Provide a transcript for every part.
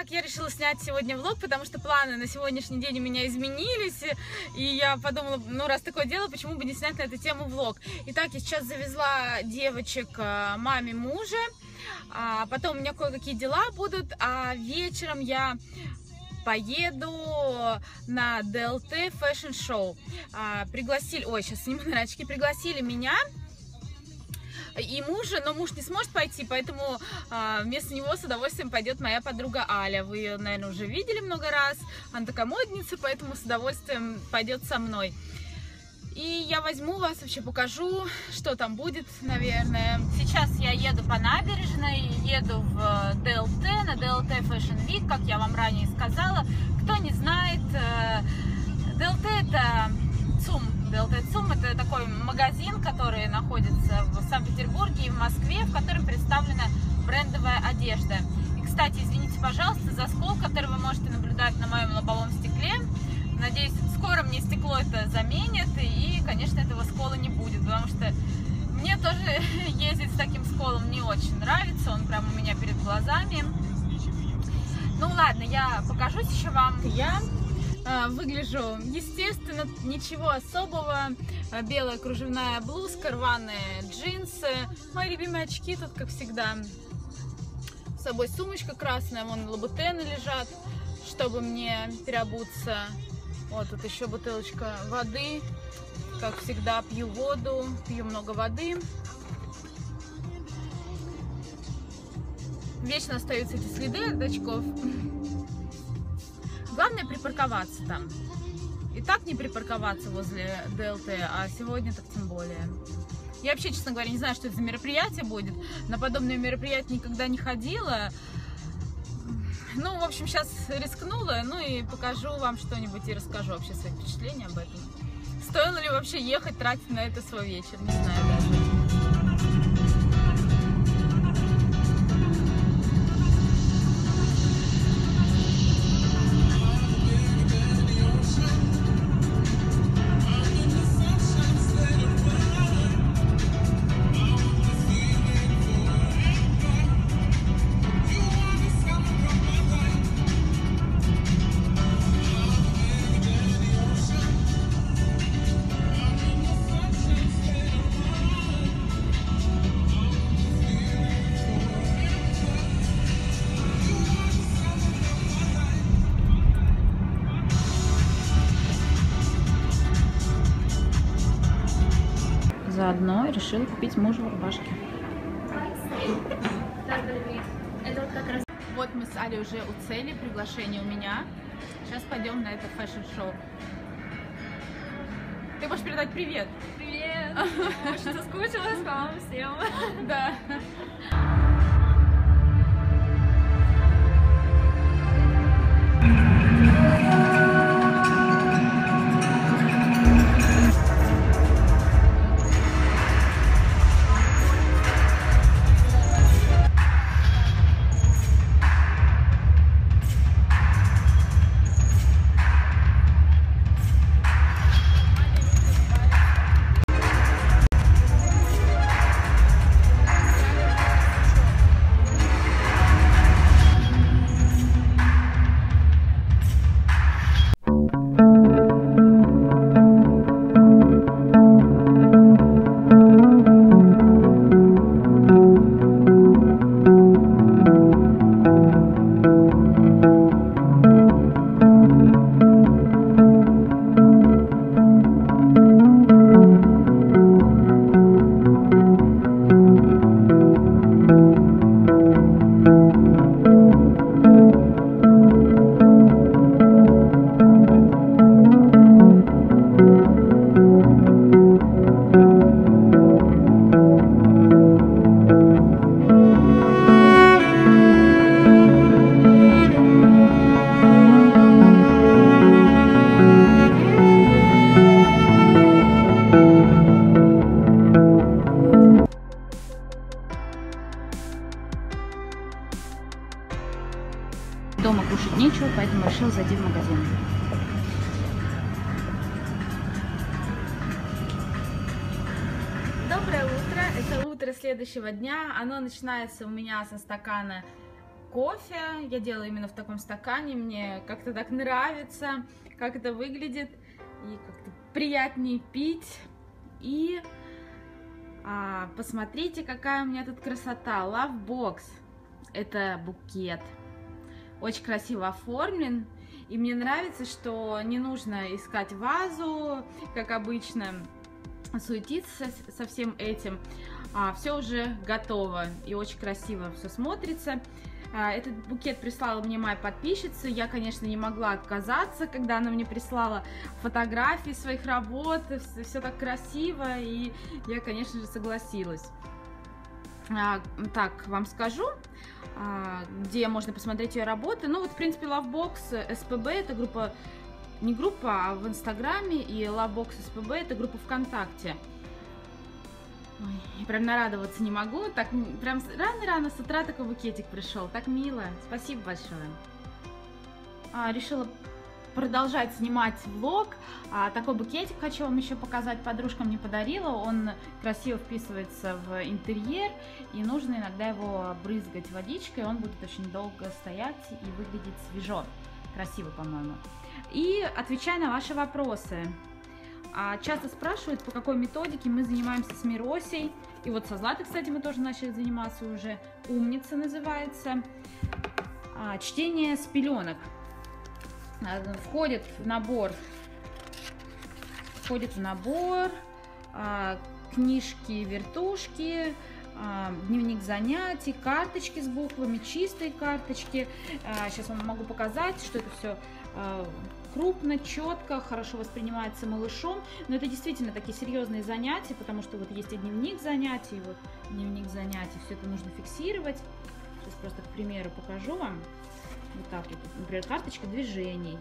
Итак, я решила снять сегодня влог, потому что планы на сегодняшний день у меня изменились, и я подумала, ну раз такое дело, почему бы не снять на эту тему влог. Итак, я сейчас завезла девочек маме мужа, потом у меня кое-какие дела будут, а вечером я поеду на DLT Fashion Show. Пригласили, ой, сейчас сниму на очки, пригласили меня и мужа, но муж не сможет пойти, поэтому вместо него с удовольствием пойдет моя подруга Аля. Вы ее, наверное, уже видели много раз. Она такая модница, поэтому с удовольствием пойдет со мной. И я возьму вас, вообще покажу, что там будет, наверное. Сейчас я еду по набережной, еду в DLT, на DLT Fashion Week, как я вам ранее сказала. Кто не знает, DLT это ЦУМ. DLT ЦУМ это такой магазин, который находится в Санкт-Петербурге и в Москве, в котором представлена брендовая одежда. И, кстати, извините, пожалуйста, за скол, который вы можете наблюдать на моем лобовом стекле. Надеюсь, скоро мне стекло это заменят, и, конечно, этого скола не будет, потому что мне тоже ездить с таким сколом не очень нравится, он прямо у меня перед глазами. Ну ладно, я покажусь еще вам. Я выгляжу, естественно, ничего особого. Белая кружевная блузка, рваные джинсы, мои любимые очки тут, как всегда. С собой сумочка красная, вон лабутены лежат, чтобы мне переобуться. Вот тут еще бутылочка воды. Как всегда, пью воду, пью много воды. Вечно остаются эти следы от очков. Главное припарковаться там. И так не припарковаться возле DLT, а сегодня так тем более. Я вообще, честно говоря, не знаю, что это за мероприятие будет. На подобные мероприятия никогда не ходила. Ну, в общем, сейчас рискнула, ну и покажу вам что-нибудь и расскажу вообще свои впечатления об этом. Стоило ли вообще ехать, тратить на это свой вечер, не знаю даже. Заодно решила купить мужу рубашки. Вот мы с Алей уже у цели, приглашение у меня. Сейчас пойдем на это фэшн-шоу. Ты можешь передать привет? Привет! Очень соскучилась по вам всем. Да. Дома кушать нечего, поэтому решил зайти в магазин. Доброе утро! Это утро следующего дня. Оно начинается у меня со стакана кофе. Я делаю именно в таком стакане. Мне как-то так нравится, как это выглядит. И как-то приятнее пить. И посмотрите, какая у меня тут красота. Love Box. Это букет. Очень красиво оформлен. И мне нравится, что не нужно искать вазу, как обычно, суетиться со всем этим. Все уже готово и очень красиво все смотрится. Этот букет прислала мне моя подписчица. Я, конечно, не могла отказаться, когда она мне прислала фотографии своих работ. Все так красиво, и я, конечно же, согласилась. Так, вам скажу, где можно посмотреть ее работы. Ну, вот, в принципе, Lovebox SPB это группа, не группа, а в Инстаграме, и Lovebox SPB это группа ВКонтакте. Ой, я прям нарадоваться не могу. Так, прям рано-рано с утра такой букетик пришел. Так мило. Спасибо большое. Решила продолжать снимать влог. Такой букетик хочу вам еще показать. Подружка мне подарила. Он красиво вписывается в интерьер. И нужно иногда его брызгать водичкой. Он будет очень долго стоять и выглядеть свежо. Красиво, по-моему. И отвечая на ваши вопросы. Часто спрашивают, по какой методике мы занимаемся с Миросей. И вот со Златой, кстати, мы тоже начали заниматься уже. Умница называется. Чтение с пеленок. Входит в набор книжки-вертушки, дневник занятий, карточки с буквами, чистые карточки. Сейчас вам могу показать, что это все крупно, четко, хорошо воспринимается малышом. Но это действительно такие серьезные занятия, потому что вот есть и дневник занятий, все это нужно фиксировать. Сейчас просто, к примеру, покажу вам. Вот так вот, например, карточка движений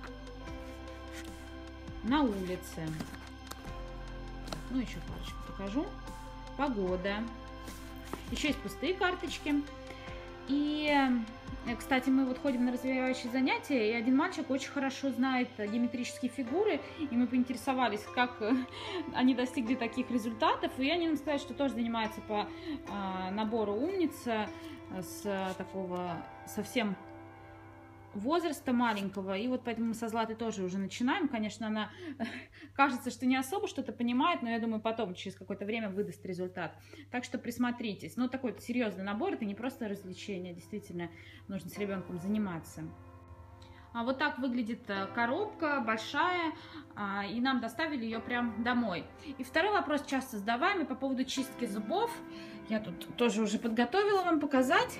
на улице. Ну, еще парочку покажу. Погода. Еще есть пустые карточки. И, кстати, мы вот ходим на развивающие занятия, и один мальчик очень хорошо знает геометрические фигуры, и мы поинтересовались, как они достигли таких результатов, и они нам сказали, что тоже занимаются по набору умница с такого совсем возраста маленького, и вот поэтому мы со Златой тоже уже начинаем. Конечно, она кажется, что не особо что-то понимает, но я думаю, потом, через какое-то время выдаст результат. Так что присмотритесь. Но такой серьезный набор, это не просто развлечение, действительно нужно с ребенком заниматься. Вот так выглядит коробка, большая, и нам доставили ее прям домой. И второй вопрос часто задаваемый по поводу чистки зубов. Я тут тоже уже подготовила вам показать.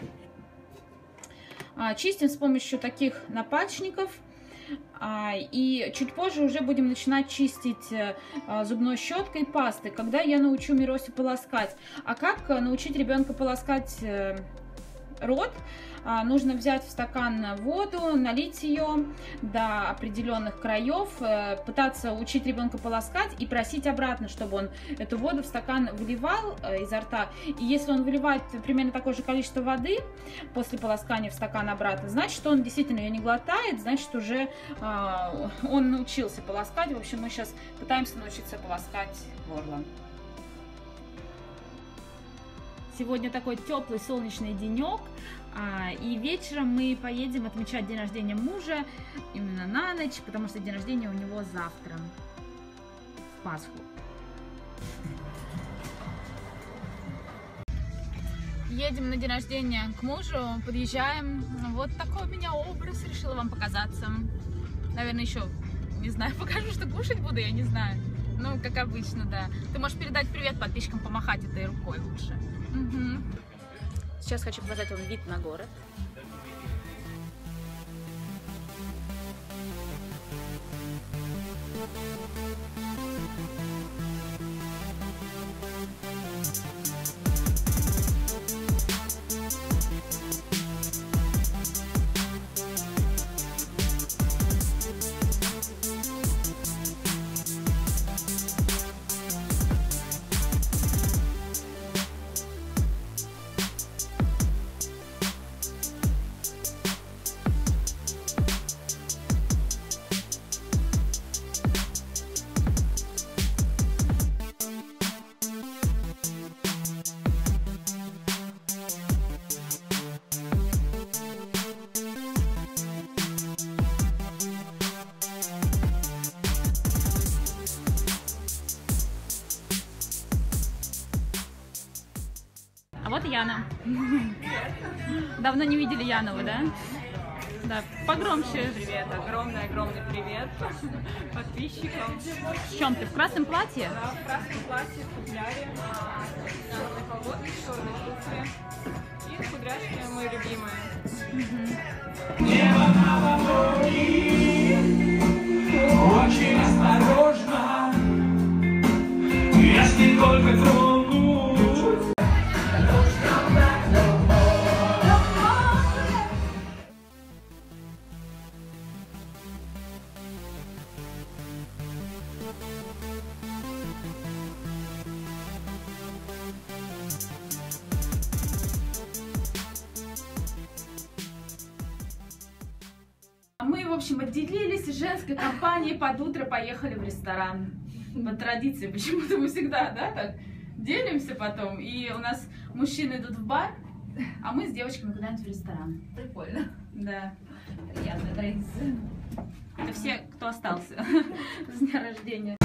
Чистим с помощью таких напальчников. И чуть позже уже будем начинать чистить зубной щеткой и пастой, когда я научу Миросю полоскать. А как научить ребенка полоскать рот? Нужно взять в стакан воду, налить ее до определенных краев, пытаться учить ребенка полоскать и просить обратно, чтобы он эту воду в стакан выливал изо рта. И если он выливает примерно такое же количество воды после полоскания в стакан обратно, значит, что он действительно ее не глотает, значит, уже он научился полоскать. В общем, мы сейчас пытаемся научиться полоскать горло. Сегодня такой теплый солнечный денек, и вечером мы поедем отмечать день рождения мужа именно на ночь, потому что день рождения у него завтра, в Пасху. Едем на день рождения к мужу, подъезжаем. Вот такой у меня образ, решила вам показаться. Наверное, еще, не знаю, покажу, что кушать буду, я не знаю. Ну, как обычно, да. Ты можешь передать привет подписчикам, помахать этой рукой лучше. Угу. Сейчас хочу показать вам вид на город. вот Яна. Давно не видели Яну, да? Да, погромче. Привет, огромный привет подписчикам. В чем ты? В красном платье? Да, в красном платье, в футляре, черные колготки, черные туфли и кудряшки мои любимые. Небо на ладони, очень осторожно, если только тронуть. Мы, в общем, отделились из женской компании, под утро поехали в ресторан. По традиции, почему-то мы всегда, да, так делимся потом. И у нас мужчины идут в бар, а мы с девочками куда-нибудь в ресторан. Прикольно. Да. Приятная традиция. Это все, кто остался с дня рождения.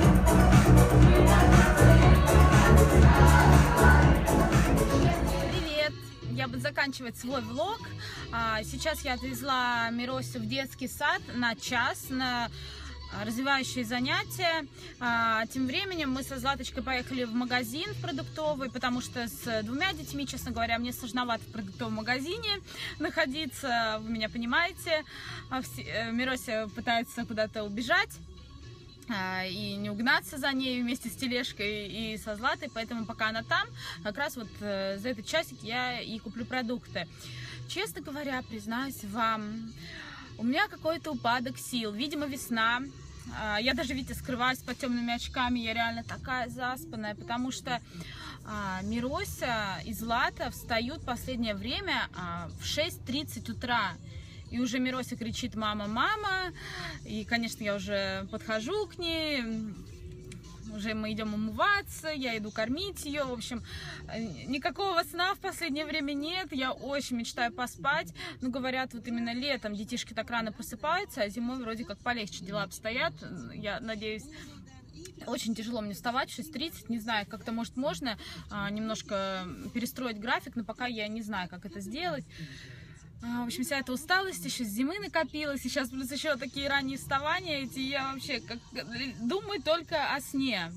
Привет! Я буду заканчивать свой влог. Сейчас я отвезла Миросю в детский сад на час, на развивающие занятия. Тем временем мы со Златочкой поехали в магазин в продуктовый, потому что с двумя детьми, честно говоря, мне сложновато в продуктовом магазине находиться, вы меня понимаете. Мирося пытается куда-то убежать и не угнаться за ней вместе с тележкой и со Златой, поэтому пока она там, как раз вот за этот часик я и куплю продукты. Честно говоря, признаюсь вам, у меня какой-то упадок сил, видимо, весна. Я даже, видите, скрываюсь под темными очками, я реально такая заспанная, потому что Мирося и Злата встают в последнее время в 6:30 утра. И уже Мирося кричит: «Мама, мама!» И, конечно, я уже подхожу к ней, уже мы идем умываться, я иду кормить ее. В общем, никакого сна в последнее время нет. Я очень мечтаю поспать. Но говорят, вот именно летом детишки так рано просыпаются, а зимой вроде как полегче дела обстоят. Я надеюсь, очень тяжело мне вставать в 6:30. Не знаю, как-то, может, можно немножко перестроить график, но пока я не знаю, как это сделать. В общем, вся эта усталость еще с зимы накопилась, и сейчас плюс еще такие ранние вставания, и я вообще думаю только о сне.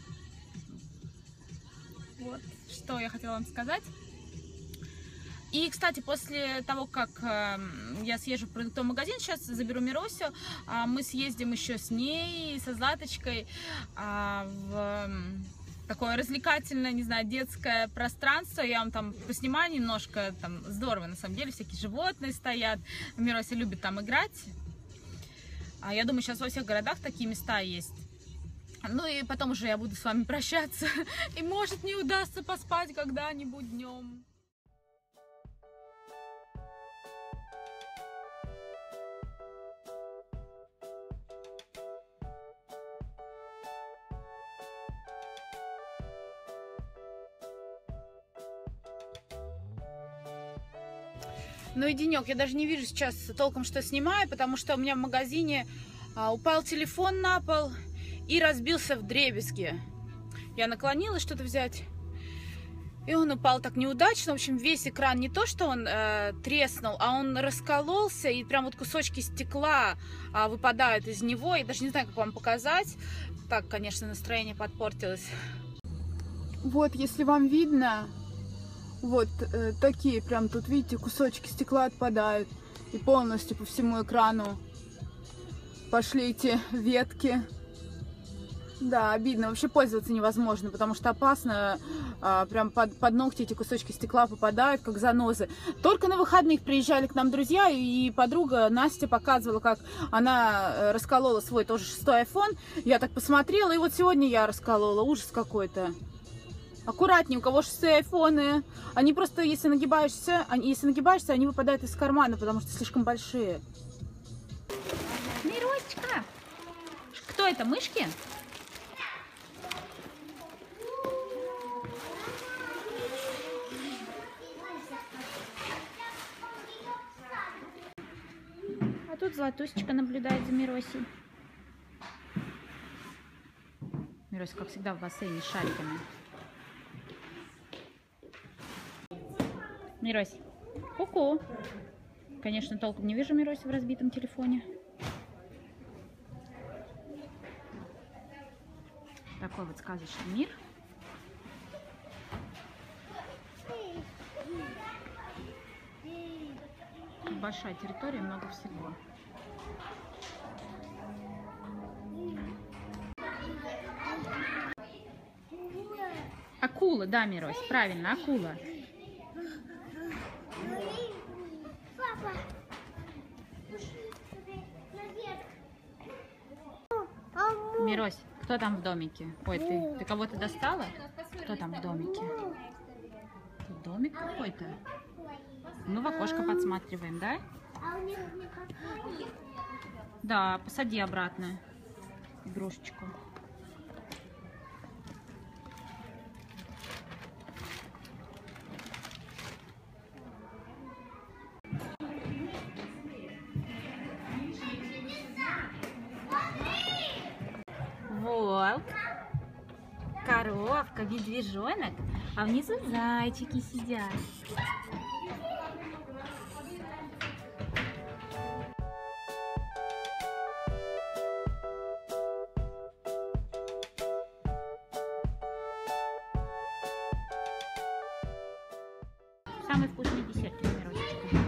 Вот, что я хотела вам сказать. И, кстати, после того, как я съезжу в продуктовый магазин, сейчас заберу Миросю, мы съездим еще с ней, со Златочкой в такое развлекательное, не знаю, детское пространство. Я вам там поснимаю немножко, там здорово, на самом деле, всякие животные стоят. Мирося любит там играть. Я думаю, сейчас во всех городах такие места есть. Ну и потом уже я буду с вами прощаться. И может не удастся поспать когда-нибудь днем. Ну и денек, я даже не вижу сейчас толком, что снимаю, потому что у меня в магазине упал телефон на пол и разбился вдребезги. Я наклонилась что-то взять, и он упал так неудачно. В общем, весь экран не то, что он треснул, а он раскололся, и прям вот кусочки стекла выпадают из него. Я даже не знаю, как вам показать. Так, конечно, настроение подпортилось. Вот, если вам видно... Вот такие прям тут, видите, кусочки стекла отпадают. И полностью по всему экрану пошли эти ветки. Да, обидно. Вообще пользоваться невозможно, потому что опасно. Прям под ногти эти кусочки стекла попадают, как занозы. Только на выходных приезжали к нам друзья, и подруга Настя показывала, как она расколола свой тоже 6-й iPhone. Я так посмотрела, и вот сегодня я расколола. Ужас какой-то. Аккуратнее, у кого 6-е айфоны. Они просто, если нагибаешься, они выпадают из кармана, потому что слишком большие. Мирочка! Кто это, мышки? А тут Златусечка наблюдает за Миросей. Мирося, как всегда, в бассейне с шариками. Мирось, ку-ку. Конечно, толком не вижу Мирося в разбитом телефоне. Такой вот сказочный мир. Большая территория, много всего. Акула, да, Мирось, правильно, акула. Мирось, кто там в домике? Ой, ты кого-то достала? Кто там в домике? Тут домик какой-то. Мы в окошко подсматриваем, да? Да, посади обратно игрушечку. Волк, коровка, медвежонок, а внизу зайчики сидят. Самый вкусный десерт, Миросечка.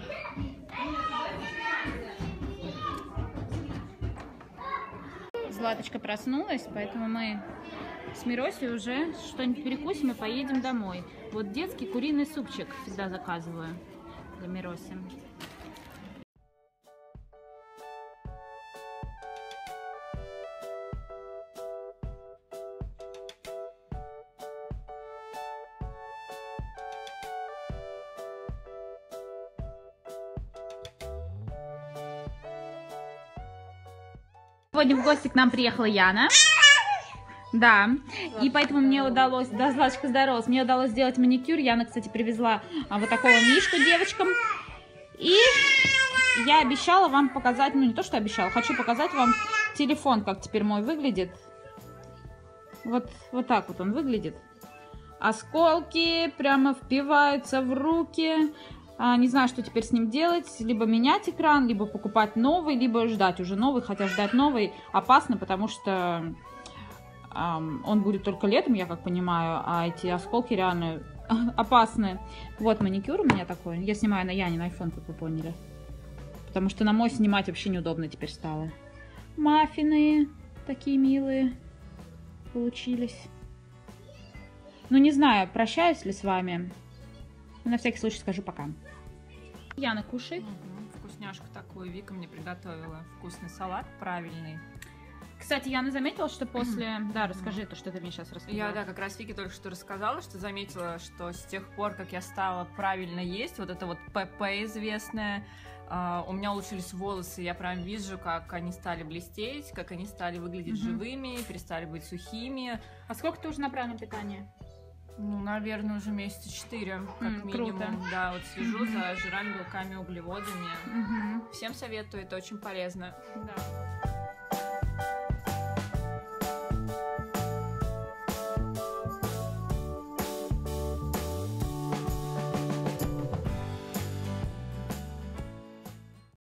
Златочка проснулась, поэтому мы с Миросей уже что-нибудь перекусим и поедем домой. Вот детский куриный супчик всегда заказываю для Мироси. Сегодня в гости к нам приехала Яна. Да, и поэтому мне удалось, да, Златочка, здоровалась, мне удалось сделать маникюр. Яна, кстати, привезла вот такого мишку девочкам. И я обещала вам показать, ну не то, что обещала, хочу показать вам телефон, как теперь мой выглядит. Вот так вот он выглядит. Осколки прямо впиваются в руки. Не знаю, что теперь с ним делать. Либо менять экран, либо покупать новый, либо ждать уже новый. Хотя ждать новый опасно, потому что он будет только летом, я как понимаю. А эти осколки реально опасны. Вот маникюр у меня такой. Я снимаю на Яне, на iPhone, как вы поняли. Потому что на мой снимать вообще неудобно теперь стало. Маффины такие милые получились. Ну, не знаю, прощаюсь ли с вами. На всякий случай скажу пока. Яна кушает. Вкусняшку такую Вика мне приготовила. Вкусный салат, правильный. Кстати, Яна заметила, что после... Да, расскажи то, что ты мне сейчас рассказала. Я, да, как раз Вике только что рассказала, что заметила, что с тех пор, как я стала правильно есть, вот это вот ПП известное, у меня улучшились волосы, я прям вижу, как они стали блестеть, как они стали выглядеть живыми, перестали быть сухими. А сколько ты уже на правильном питании? Ну, наверное, уже месяца 4, как минимум. Круто. Да, вот слежу за жирами, белками, углеводами. Всем советую, это очень полезно. Да.